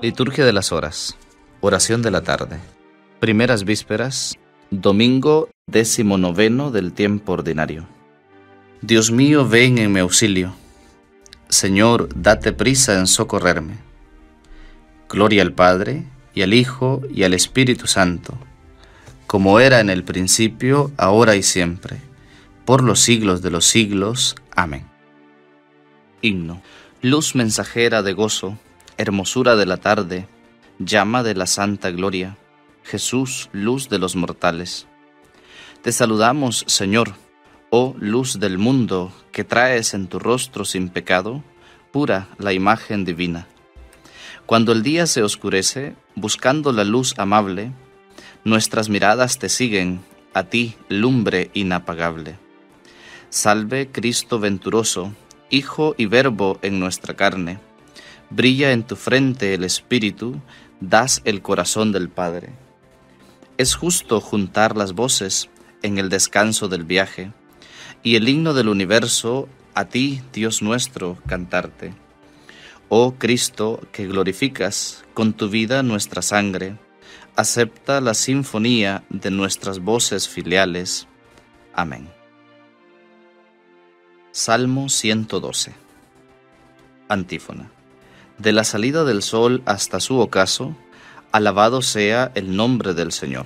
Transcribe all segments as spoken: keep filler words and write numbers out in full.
Liturgia de las Horas. Oración de la tarde. Primeras vísperas, domingo décimo noveno del tiempo ordinario. Dios mío, ven en mi auxilio. Señor, date prisa en socorrerme. Gloria al Padre, y al Hijo, y al Espíritu Santo, como era en el principio, ahora y siempre, por los siglos de los siglos. Amén. Himno. Luz mensajera de gozo, hermosura de la tarde, llama de la santa gloria, Jesús, luz de los mortales. Te saludamos, Señor, oh luz del mundo, que traes en tu rostro sin pecado, pura la imagen divina. Cuando el día se oscurece, buscando la luz amable, nuestras miradas te siguen, a ti, lumbre inapagable. Salve, Cristo venturoso, Hijo y Verbo en nuestra carne. Brilla en tu frente el Espíritu, das el corazón del Padre. Es justo juntar las voces en el descanso del viaje, y el himno del universo, a ti, Dios nuestro, cantarte. Oh Cristo, que glorificas con tu vida nuestra sangre, acepta la sinfonía de nuestras voces filiales. Amén. Salmo ciento doce. Antífona. De la salida del sol hasta su ocaso, alabado sea el nombre del Señor.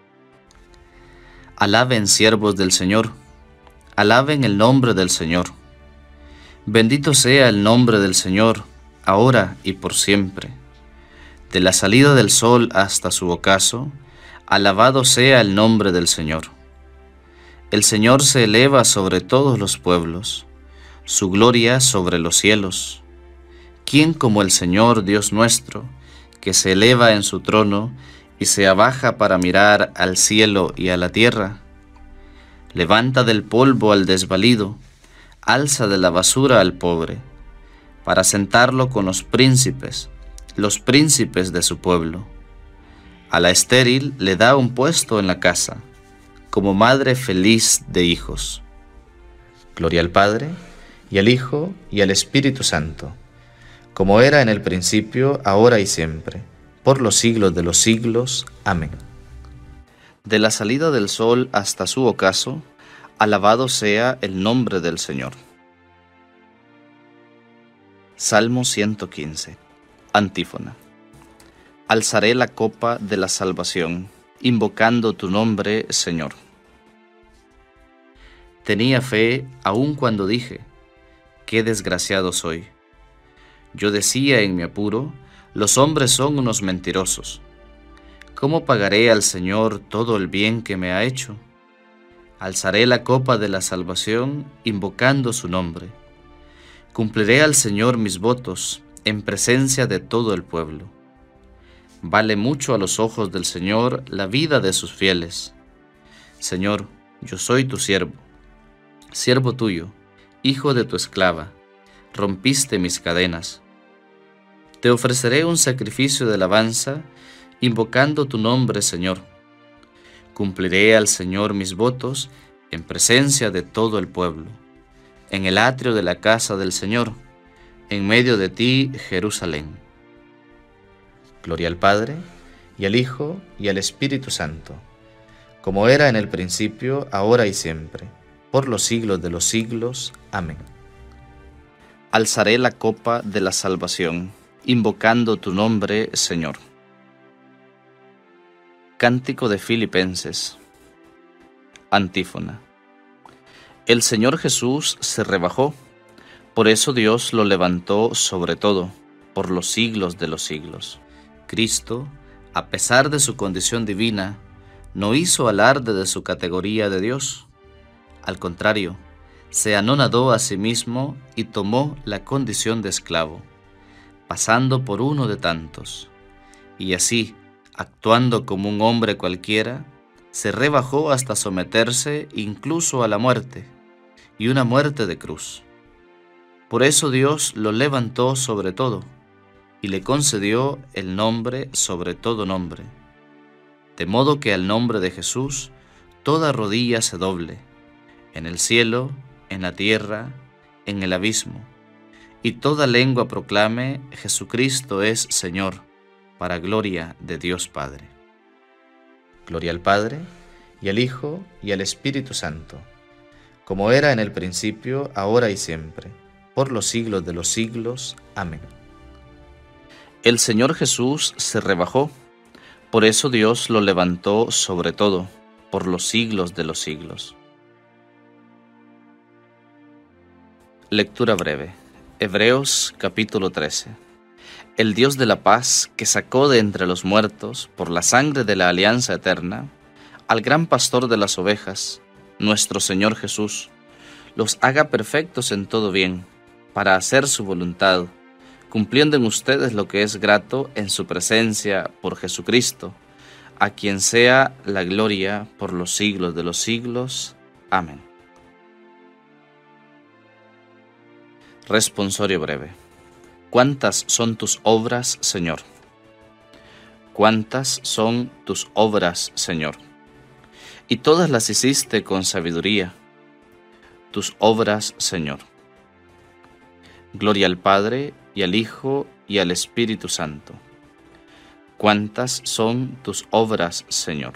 Alaben siervos del Señor, alaben el nombre del Señor. Bendito sea el nombre del Señor, ahora y por siempre. De la salida del sol hasta su ocaso, alabado sea el nombre del Señor. El Señor se eleva sobre todos los pueblos, su gloria sobre los cielos. ¿Quién como el Señor Dios nuestro, que se eleva en su trono y se abaja para mirar al cielo y a la tierra? Levanta del polvo al desvalido, alza de la basura al pobre, para sentarlo con los príncipes, los príncipes de su pueblo. A la estéril le da un puesto en la casa, como madre feliz de hijos. Gloria al Padre, y al Hijo, y al Espíritu Santo, como era en el principio, ahora y siempre, por los siglos de los siglos. Amén. De la salida del sol hasta su ocaso, alabado sea el nombre del Señor. Salmo ciento quince. Antífona. Alzaré la copa de la salvación, invocando tu nombre, Señor. Tenía fe aun cuando dije, qué desgraciado soy. Yo decía en mi apuro, los hombres son unos mentirosos. ¿Cómo pagaré al Señor todo el bien que me ha hecho? Alzaré la copa de la salvación, invocando su nombre. Cumpliré al Señor mis votos, en presencia de todo el pueblo. Vale mucho a los ojos del Señor la vida de sus fieles. Señor, yo soy tu siervo, siervo tuyo, hijo de tu esclava. Rompiste mis cadenas. Te ofreceré un sacrificio de alabanza, invocando tu nombre, Señor. Cumpliré al Señor mis votos en presencia de todo el pueblo, en el atrio de la casa del Señor, en medio de ti, Jerusalén. Gloria al Padre, y al Hijo, y al Espíritu Santo, como era en el principio, ahora y siempre, por los siglos de los siglos. Amén. Alzaré la copa de la salvación, invocando tu nombre, Señor. Cántico de Filipenses. Antífona. El Señor Jesús se rebajó, por eso Dios lo levantó sobre todo, por los siglos de los siglos. Cristo, a pesar de su condición divina, no hizo alarde de su categoría de Dios. Al contrario, se anonadó a sí mismo y tomó la condición de esclavo, pasando por uno de tantos, y así, actuando como un hombre cualquiera, se rebajó hasta someterse incluso a la muerte, y una muerte de cruz. Por eso Dios lo levantó sobre todo, y le concedió el nombre sobre todo nombre, de modo que al nombre de Jesús toda rodilla se doble, en el cielo, en la tierra, en el abismo, y toda lengua proclame: Jesucristo es Señor, para gloria de Dios Padre. Gloria al Padre, y al Hijo, y al Espíritu Santo, como era en el principio, ahora y siempre, por los siglos de los siglos. Amén. El Señor Jesús se rebajó, por eso Dios lo levantó sobre todo, por los siglos de los siglos. Lectura breve. Hebreos capítulo trece. El Dios de la paz, que sacó de entre los muertos, por la sangre de la alianza eterna, al gran pastor de las ovejas, nuestro Señor Jesús, los haga perfectos en todo bien, para hacer su voluntad, cumpliendo en ustedes lo que es grato en su presencia por Jesucristo, a quien sea la gloria por los siglos de los siglos. Amén. Responsorio breve. ¿Cuántas son tus obras, Señor? ¿Cuántas son tus obras, Señor? Y todas las hiciste con sabiduría, tus obras, Señor. Gloria al Padre, y al Hijo, y al Espíritu Santo. ¿Cuántas son tus obras, Señor?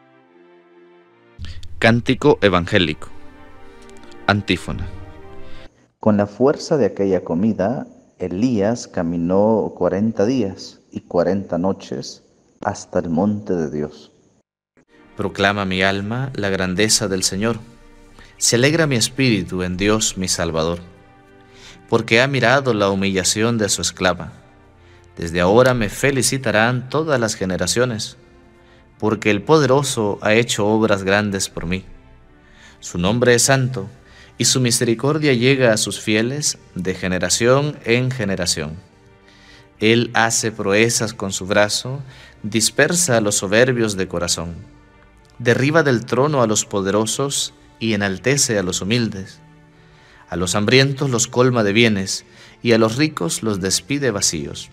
Cántico evangélico. Antífona. Con la fuerza de aquella comida, Elías caminó cuarenta días y cuarenta noches hasta el monte de Dios. Proclama mi alma la grandeza del Señor. Se alegra mi espíritu en Dios mi Salvador, porque ha mirado la humillación de su esclava. Desde ahora me felicitarán todas las generaciones, porque el Poderoso ha hecho obras grandes por mí. Su nombre es santo, y su misericordia llega a sus fieles de generación en generación. Él hace proezas con su brazo, dispersa a los soberbios de corazón, derriba del trono a los poderosos y enaltece a los humildes. A los hambrientos los colma de bienes, y a los ricos los despide vacíos.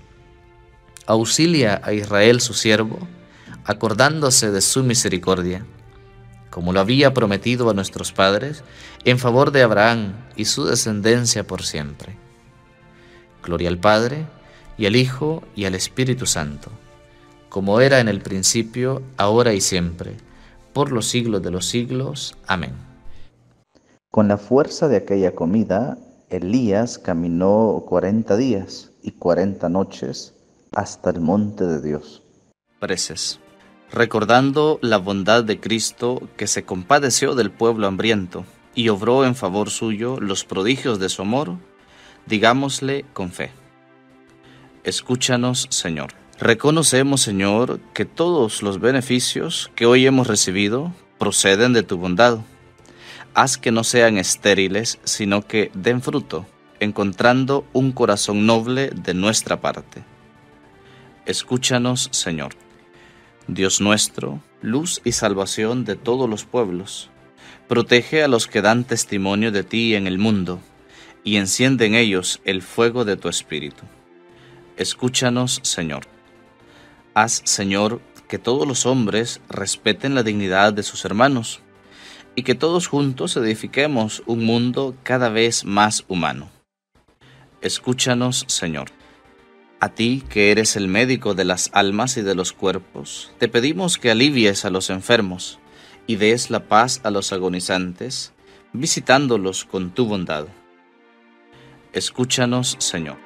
Auxilia a Israel su siervo, acordándose de su misericordia, como lo había prometido a nuestros padres, en favor de Abraham y su descendencia por siempre. Gloria al Padre, y al Hijo, y al Espíritu Santo, como era en el principio, ahora y siempre, por los siglos de los siglos. Amén. Con la fuerza de aquella comida, Elías caminó cuarenta días y cuarenta noches hasta el monte de Dios. Preces. Recordando la bondad de Cristo, que se compadeció del pueblo hambriento y obró en favor suyo los prodigios de su amor, digámosle con fe: escúchanos, Señor. Reconocemos, Señor, que todos los beneficios que hoy hemos recibido proceden de tu bondad. Haz que no sean estériles, sino que den fruto, encontrando un corazón noble de nuestra parte. Escúchanos, Señor. Dios nuestro, luz y salvación de todos los pueblos, protege a los que dan testimonio de ti en el mundo, y enciende en ellos el fuego de tu Espíritu. Escúchanos, Señor. Haz, Señor, que todos los hombres respeten la dignidad de sus hermanos, y que todos juntos edifiquemos un mundo cada vez más humano. Escúchanos, Señor. A ti, que eres el médico de las almas y de los cuerpos, te pedimos que alivies a los enfermos y des la paz a los agonizantes, visitándolos con tu bondad. Escúchanos, Señor.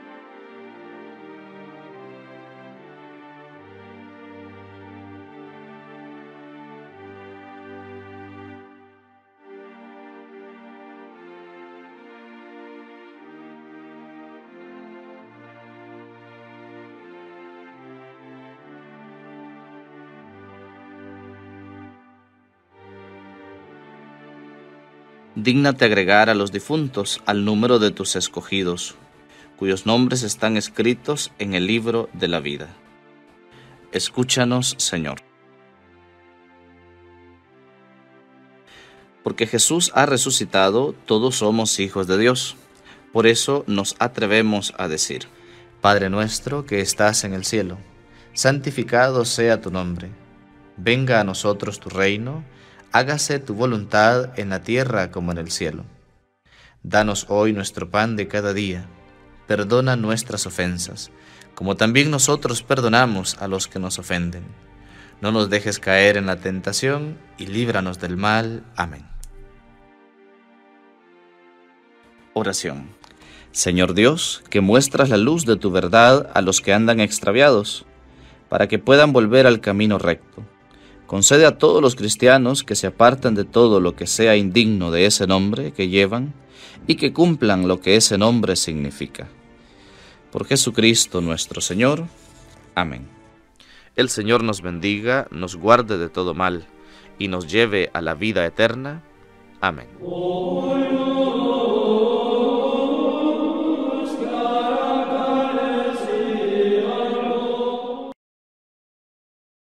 Dígnate agregar a los difuntos al número de tus escogidos, cuyos nombres están escritos en el libro de la vida. Escúchanos, Señor. Porque Jesús ha resucitado, todos somos hijos de Dios. Por eso nos atrevemos a decir: Padre nuestro que estás en el cielo, santificado sea tu nombre. Venga a nosotros tu reino. Hágase tu voluntad en la tierra como en el cielo. Danos hoy nuestro pan de cada día. Perdona nuestras ofensas, como también nosotros perdonamos a los que nos ofenden. No nos dejes caer en la tentación y líbranos del mal. Amén. Oración. Señor Dios, que muestras la luz de tu verdad a los que andan extraviados, para que puedan volver al camino recto. Concede a todos los cristianos que se aparten de todo lo que sea indigno de ese nombre que llevan y que cumplan lo que ese nombre significa. Por Jesucristo nuestro Señor. Amén. El Señor nos bendiga, nos guarde de todo mal y nos lleve a la vida eterna. Amén.